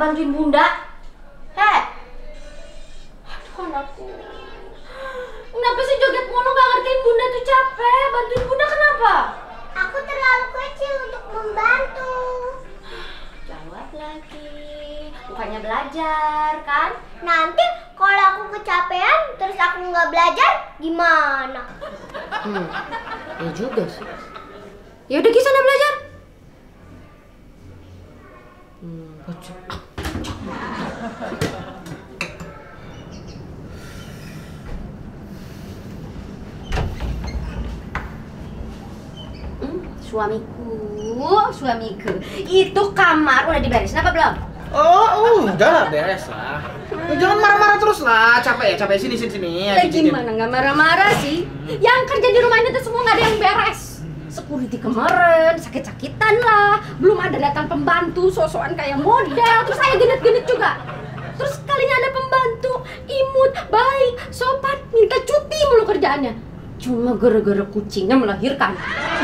bantuin bunda? Heh. Aduh anakku. Kenapa sih joget mulu gak ngertiin bunda tuh capek? Bantuin bunda kenapa? Aku terlalu kecil untuk membantu. Jawab lagi. Bukannya belajar kan? Nanti kalau aku kecapean terus aku nggak belajar gimana? Ya juga sih. Ya udah Ki sana belajar. Suamiku, itu kamar udah diberesin apa belum? Oh, udah lah, beres lah. Jangan marah-marah terus lah, capek sini. Ya gimana nggak marah-marah sih? Yang kerja di rumah ini tuh semua nggak ada yang beres. Security kemarin sakit-sakitan lah, belum ada datang pembantu sosokan kayak model, terus saya genit-genit juga. Terus kalinya ada pembantu, imut, baik, sopan, minta cuti mulu kerjaannya. Cuma gara-gara kucingnya melahirkan.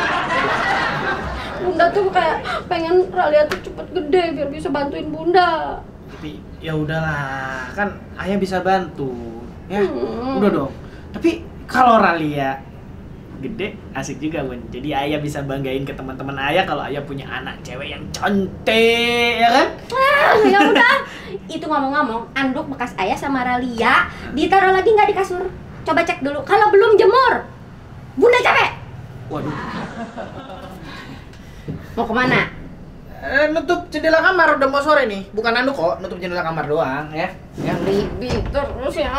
Bunda tuh kayak pengen Ralia tuh cepet gede biar bisa bantuin bunda. Tapi ya udahlah, kan ayah bisa bantu. Ya, udah dong. Tapi kalau Ralia gede asik juga Bun. Jadi ayah bisa banggain ke teman-teman ayah kalau ayah punya anak cewek yang cantik, ya kan? Ya udah. Itu ngomong-ngomong, anduk bekas ayah sama Ralia ditaruh lagi nggak di kasur? Coba cek dulu. Kalau belum jemur, bunda capek. Waduh. Mau kemana? Nutup jendela kamar, udah mau sore nih. Bukan anduk kok, nutup jendela kamar doang ya. Ya. Ribet terus ya.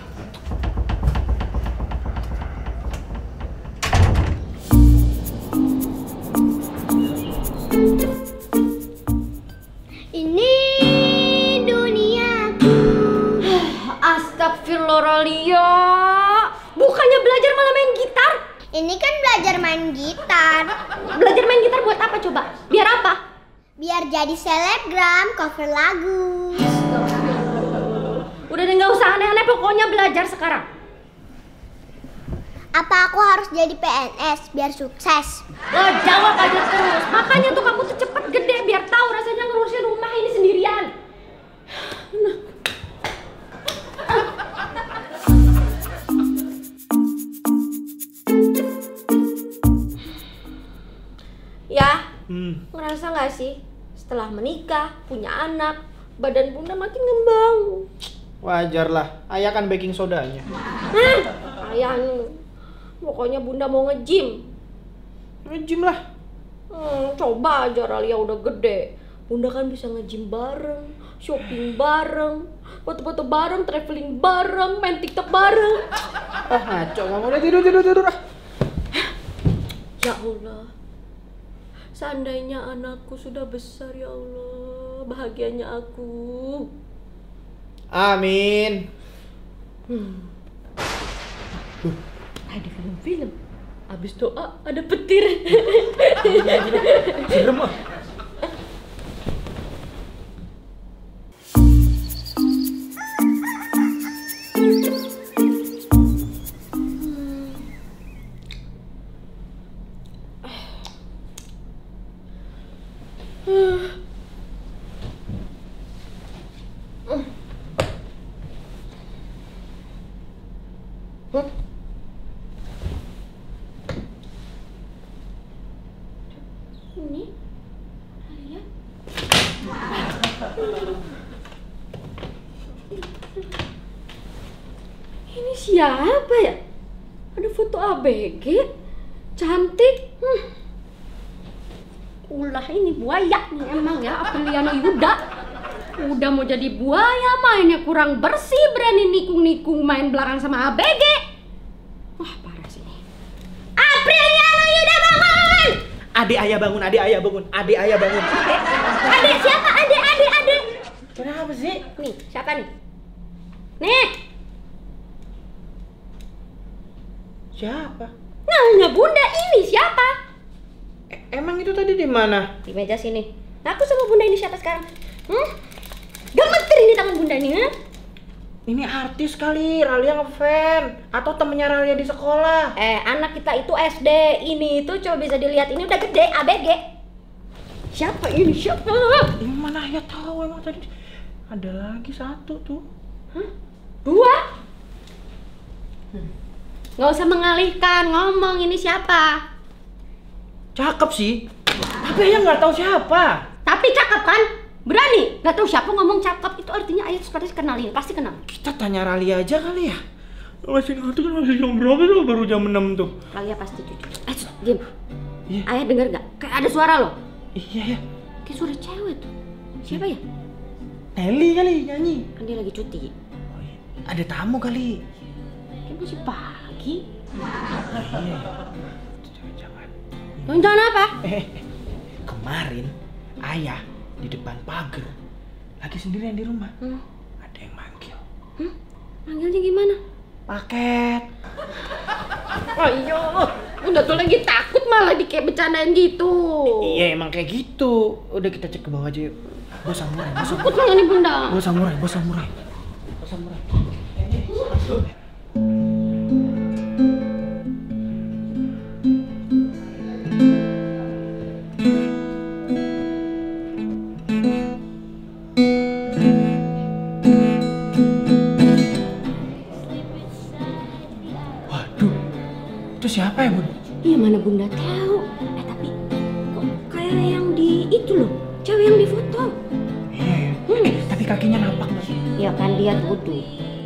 Ini duniaku. Astagfirullah Ralia. Bukannya belajar malah main gitar? Ini kan belajar main gitar. Belajar main gitar buat apa coba? Biar apa? Biar jadi selebgram cover lagu. Udah deh nggak usah aneh-aneh, pokoknya belajar sekarang. Apa aku harus jadi PNS biar sukses? Lo jawab aja terus. Makanya tuh kamu tuh cepet gede biar tahu rasanya ngurusin rumah ini sendirian. Ya, ngerasa nggak sih setelah menikah, punya anak, badan bunda makin ngembang. Wajar lah, ayah kan baking sodanya. Ayah nih, pokoknya bunda mau nge-gym. Nge-gym lah. Coba aja Ralia udah gede, bunda kan bisa nge-gym bareng, shopping bareng, foto-foto bareng, traveling bareng, main TikTok bareng. Ngaco, kamu udah tidur. Ya Allah, seandainya anakku sudah besar ya Allah, bahagianya aku. Amin. Ada film-film, abis doa ada petir. Serem ah. Ini Ralia. Ini siapa ya? Ada foto ABG, cantik. Ulah ini buaya nih emang ya, Apeliano Yuda. Udah mau jadi buaya, mainnya kurang bersih, berani nikung-nikung main belakang sama ABG. Wah parah sih ini. Apeliano Yuda bangun! Adik ayah bangun. Adik siapa? Adik. Kenapa sih? Nih, siapa nih? Nih. Siapa? Nanya bunda, ini siapa? Emang itu tadi di mana? Di meja sini. Aku sama bunda ini siapa sekarang? Gemeter ini tangan bunda nih, Ini artis kali, Ralia ngefan. Atau temennya Ralia di sekolah. Anak kita itu SD. Ini tuh coba bisa dilihat, ini udah gede, ABG. Siapa ini? Siapa? Ini mana ya tahu emang tadi. Ada lagi satu tuh. Hah? 2? Nggak usah mengalihkan, ngomong ini siapa? Cakep sih. Tapi ayah nggak tahu siapa. Tapi cakep kan? Berani? Nggak tahu siapa ngomong cakep, itu artinya ayah pasti kenalin, pasti kenal. Kita tanya Ralia aja kali ya. Masih ngantuk kan, masih jam berapa tuh? Baru jam 6 tuh. Ralia pasti cucu. Diam. Iya. Ayah denger nggak? Kayak ada suara loh. Iya ya. Kayak suara cewek tuh. Siapa ya? Nelly kali nyanyi. Kan dia lagi cuti. Oh, iya. Ada tamu kali. Kayak masih pagi. Iya. Jangan. Jangan apa? Kemarin ayah di depan pagar lagi sendirian di rumah. Ada yang manggil. Manggilnya gimana? Paket. Ayo, udah tuh lagi takut malah kayak bercandain gitu. Iya emang kayak gitu. Udah kita cek ke bawah aja yuk. Bos samurai, bos samurai. Takut banget nih bunda. Bos samurai, bos samurai. Bos samurai. Waduh, itu siapa ya bun? Iya mana bunda tahu. Tapi kok kayak yang di itu loh, cewek yang di foto. Iya ya. Tapi kakinya nampak nggak? Ya kan dia duduk.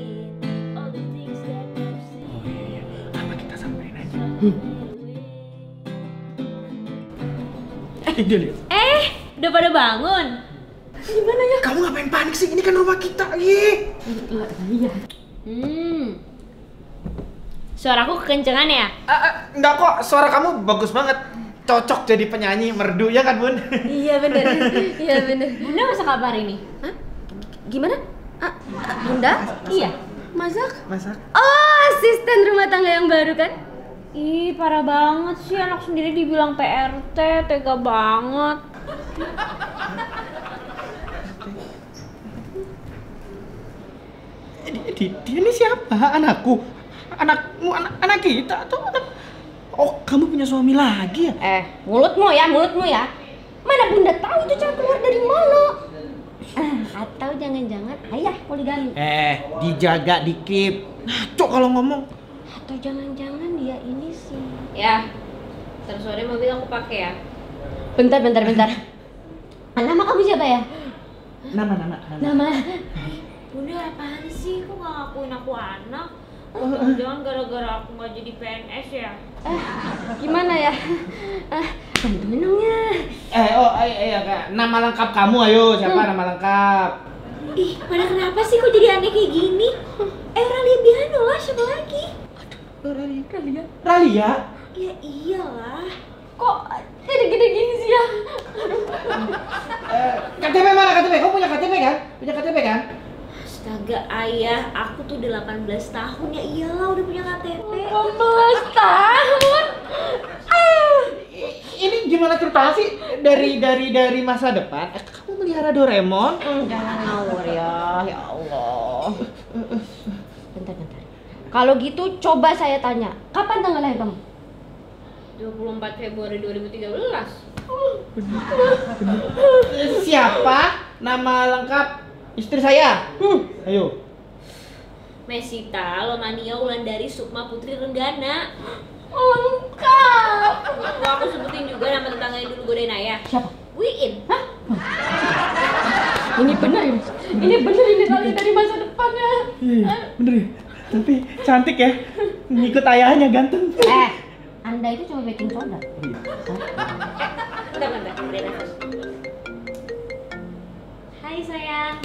Oh iya. Apa kita samperin aja? Dia lihat. Udah pada bangun? Gimana ya? Kamu ngapain panik sih? Ini kan rumah kita, ih. Iya. Suaraku kekencengan ya? Enggak kok, suara kamu bagus banget. Cocok jadi penyanyi merdu ya kan, Bun? Iya bener. Iya bener. Bunda masak apa hari ini? Hah? Gimana? Bunda? Iya. Masak? Masak. Oh, asisten rumah tangga yang baru kan? Ih, parah banget sih anak sendiri dibilang PRT, tega banget. Dia ini siapa? Anakku? Anakmu? Anak kita? Atau anak... Oh, kamu punya suami lagi ya? Mulutmu ya. Mana bunda tahu itu cewek keluar dari mana? Atau jangan-jangan ayah poligami? Dijaga dikit. Ngaco kalau ngomong. Atau jangan-jangan dia ini sih? Ya, ntar sore mobil aku pakai ya. Bentar. Nama kamu siapa ya? Nama. Bunda apaan sih? Kok gak ngakuin aku anak? Jangan gara-gara aku gak jadi PNS ya? Gimana ya? Bantuin dong ya. Iya Kak. Nama lengkap kamu ayo. Siapa nama lengkap? Ih, pada kenapa sih kok jadi aneh kayak gini? Ralia Biano lah, siapa lagi? Ralia? Ya iyalah. Kok gede-gede gini sih ya? KTP mana KTP? Kamu punya KTP kan? Punya KTP kan? Astaga ayah, aku tuh udah 18 tahun ya iyalah udah punya KTP. 18 tahun? Ini gimana ceritanya sih dari masa depan? Kamu melihara Doraemon? Jangan ngawur ya Allah. Bentar. Kalau gitu coba saya tanya, kapan tanggal lahir kamu? 24 Februari 2013. Siapa nama lengkap istri saya? Ayo. Mesita Lomania Wulandari Sukma Putri Renggana. Lengkap. Mau aku sebutin juga nama tetangga yang dulu godain ayah. Siapa? Wiin. Hah? Ini bener ini kali dari masa depannya. Iya, bener ya? Tapi cantik ya? Ngikut ayahnya ganteng. Anda itu cuma baking soda. Bentar, beri nafas. Hai sayang.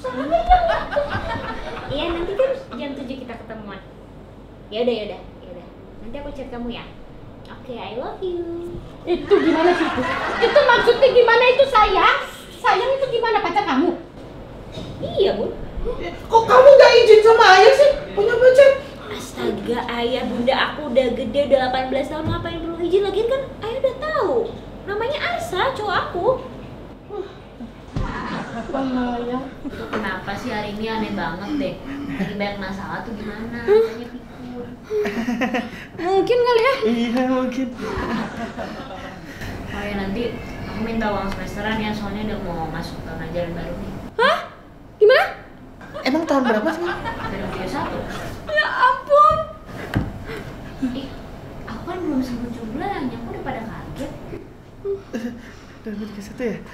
Iya nanti kan jam 7 kita ketemuan. Yaudah. Nanti aku chat kamu ya. Oke, I love you. Itu gimana sih itu? Itu maksudnya gimana itu sayang? Sayang itu gimana pacar kamu? Iya bun. Kok kamu gak izin sama ayah sih? Punya pacar? Astaga ayah bunda aku udah gede udah 18 tahun ngapain perlu izin lagi kan ayah udah tahu. Namanya Arsa cowok aku. Bahaya. Itu kenapa sih hari ini aneh banget deh. Lagi banyak masalah tuh gimana? Tanya pikir. Mungkin kali ya? Iya mungkin. Oh ya nanti aku minta uang semesteran ya soalnya udah mau masuk tahun ajaran baru nih. Hah? Gimana? Emang tahun berapa sih? 2021. Ya ampun. Ih, aku kan belum sebut jumlahnya, aku udah pada kaget. 2031 ya?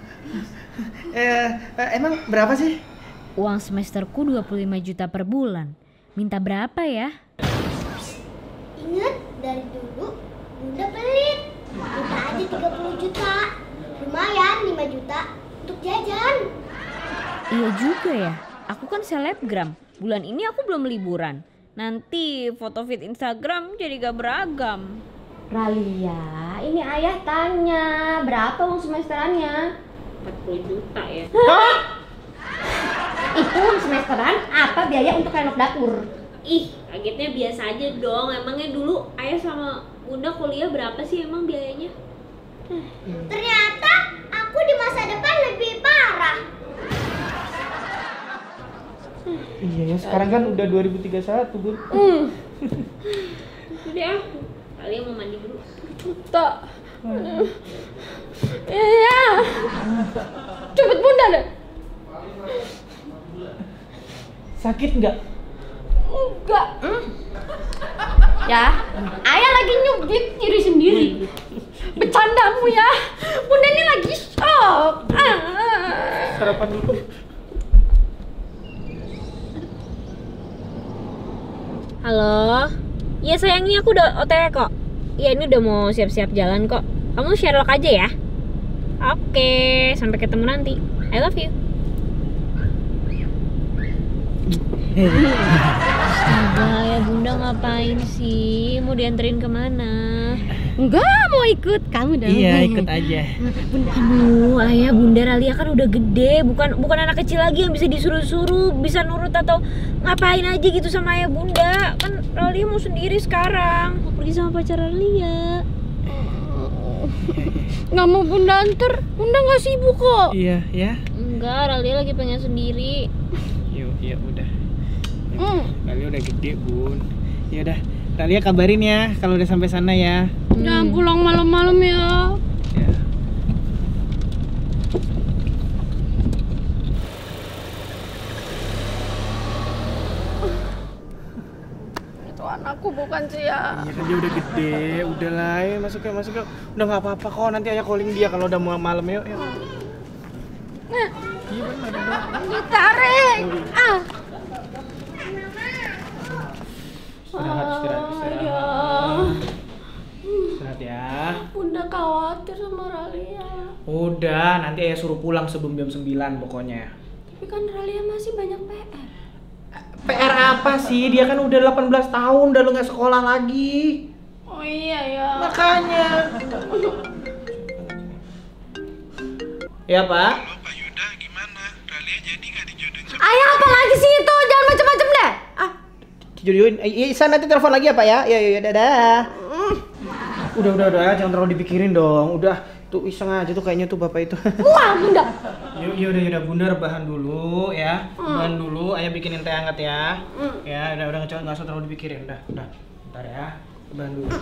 Emang berapa sih? Uang semesterku 25 juta per bulan. Minta berapa ya? Ingat dari dulu Bunda pelit. Minta aja 30 juta. Lumayan 5 juta untuk jajan. Iya juga ya. Aku kan selebgram. Bulan ini aku belum liburan. Nanti foto feed Instagram jadi gak beragam. Ralia, ini ayah tanya, berapa uang semesterannya? 40 juta ya. Itu uang semesteran apa biaya untuk renov dapur? Ih, kagetnya biasa aja dong. Emangnya dulu ayah sama bunda kuliah berapa sih emang biayanya? Ternyata aku di masa depan lebih parah. Iya ya, sekarang kan udah 2031, Bun. Udah ah, kalian mau mandi dulu. Tak. Iya. Cepet bunda deh. Sakit nggak? Enggak. Ya, ayah lagi nyubit diri sendiri. Bercandamu ya. Bunda ini lagi shock. Sarapan dulu. Halo. Iya sayang, ini aku udah OTW kok. Iya, ini udah mau siap-siap jalan kok. Kamu Sherlock aja ya. Oke, sampai ketemu nanti. I love you. Astaga, ya bunda ngapain sih? Mau dianterin kemana? Enggak mau ikut, kamu dong. Iya, ikut aja. Aduh, ayah bunda Ralia kan udah gede, bukan anak kecil lagi yang bisa disuruh-suruh, bisa nurut atau ngapain aja gitu sama ayah bunda. Kan Ralia mau sendiri sekarang, mau pergi sama pacar Ralia. Nggak mau bunda anter, bunda nggak sibuk kok. Iya, ya. Enggak, Ralia lagi pengen sendiri. Yuk, ya udah. Ralia udah gede, Bun. Ya udah, Ralia kabarin ya kalau udah sampai sana ya. Jangan pulang malam-malam ya. Ya. Itu anakku bukan sih ya. Iya kan dia udah gede, udah lah ya masuk yuk. Udah nggak apa-apa kok, nanti ayah calling dia kalau udah mau malam yuk. Iya benar. Ditarik. Istirahat. Ya. Istirahat ya. Bunda khawatir sama Ralia. Udah, nanti ayah suruh pulang sebelum jam 9 pokoknya. Tapi kan Ralia masih banyak PR. PR apa sih? Dia kan udah 18 tahun, udah lu nggak sekolah lagi. Oh iya ya. Makanya. Ya, Pak. Pak Yuda gimana? Ralia jadi nggak dijodohin sama Ayah apa lagi sih itu? Jangan macem-macem deh. Dijodohin. Isa nanti telepon lagi ya, Pak ya? Ya, dadah. Udah, jangan terlalu dipikirin dong. Udah, tuh iseng aja tuh kayaknya tuh Bapak itu. Wah, Bunda. Yaudah, Bunda rebahan dulu ya. Rebahan dulu, ayah bikinin teh hangat ya. Ya, udah nggak usah terlalu dipikirin. Udah. Bentar ya. Rebahan dulu.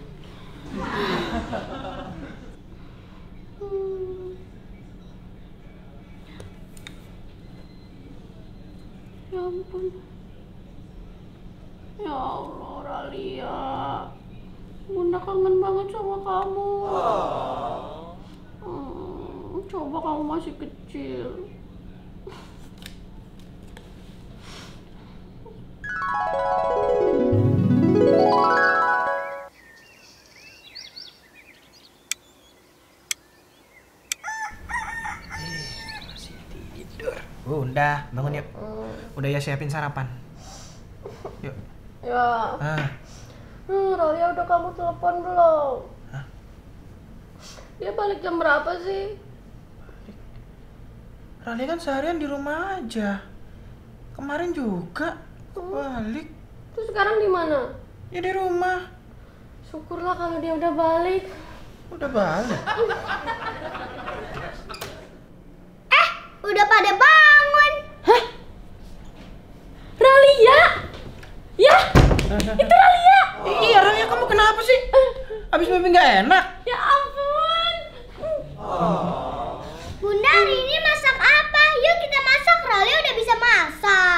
Ya ampun. Ya Allah, Ralia. Bunda kangen banget sama kamu. Coba kamu masih kecil. Masih tidur. Bunda, bangun yuk. Udah ya siapin sarapan. Yuk. Ya. Ralia udah kamu telepon belum? Hah? Dia balik jam berapa sih? Ralia kan seharian di rumah aja. Kemarin juga balik. Terus sekarang di mana? Ya di rumah. Syukurlah kalau dia udah balik. Udah balik. Udah pada bangun. Ralia? Ya? Itu Ralia? Iya, Ralia kamu kenapa sih? Abis mimpi nggak enak? Ya ampun. Bunda hari ini masak apa? Yuk kita masak. Ralia udah bisa masak.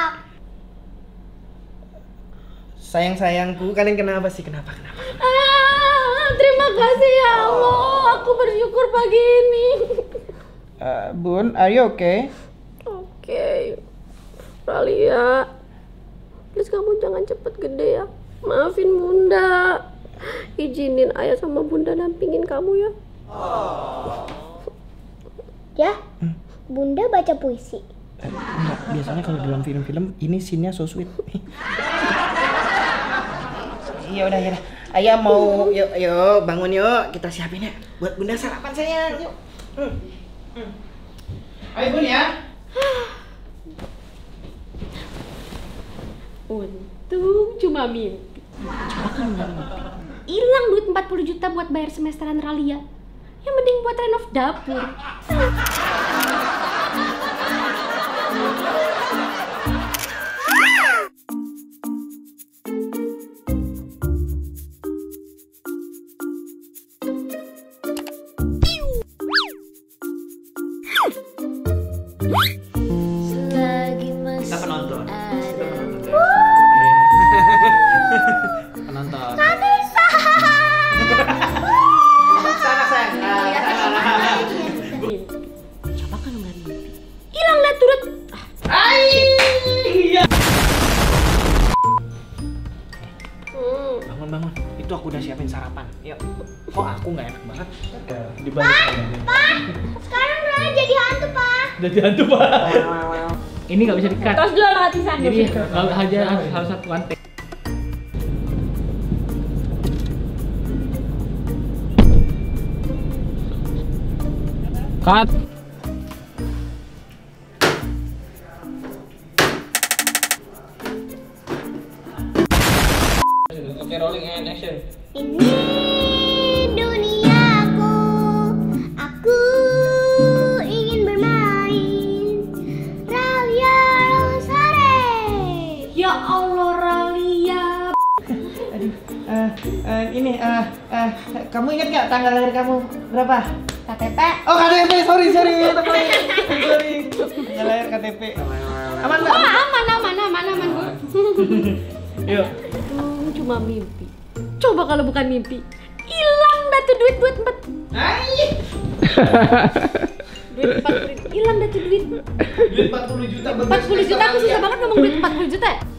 sayang-sayangku, kalian kenapa sih? Kenapa? Terima kasih ya Allah, aku bersyukur pagi ini. Bun, are you okay? Oke, Ralia, please kamu jangan cepet gede ya. Maafin Bunda. Izinin ayah sama Bunda dampingin kamu ya. Ya, Bunda baca puisi. Enggak, biasanya kalau dalam film-film ini scene-nya so sweet. Iya udah. Ayah mau yuk bangun yuk, kita siapin ya buat Bunda sarapan sayang. Yuk. Ayo Bun ya. Untung cuma mimpi. Hilang duit 40 juta buat bayar semesteran Ralia. Yang mending buat renov dapur. Kita penonton. Penonton. Sana sayang. Coba kalau nggak mimpi. Hilang dah turut. Bangun. Itu aku udah siapin sarapan. Yuk. Kok aku nggak enak banget? Dibalik. Pak, sekarang Ralia jadi hantu, Pak. Jadi hantu, Pak. Ini nggak bisa di-cut. Tos dulu hatisan. Jadi harus satu one take. Cut. Oke, rolling and action. Ini duniaku, aku ingin bermain. Ralia Rosare. Ya Allah Ralia. Kamu ingat nggak tanggal lahir kamu berapa? KTP. Oh KTP, sorry. Sorry. Tanggal lahir KTP. Aman nggak? Aman Bu. Yuk. Cuma mimpi. Coba kalau bukan mimpi. Hilang dah tuh duit buat 4. Duit 4. Hilang dah tuh duit. Duit 40 juta. 40 juta aku susah banget ngomong duit 40 juta.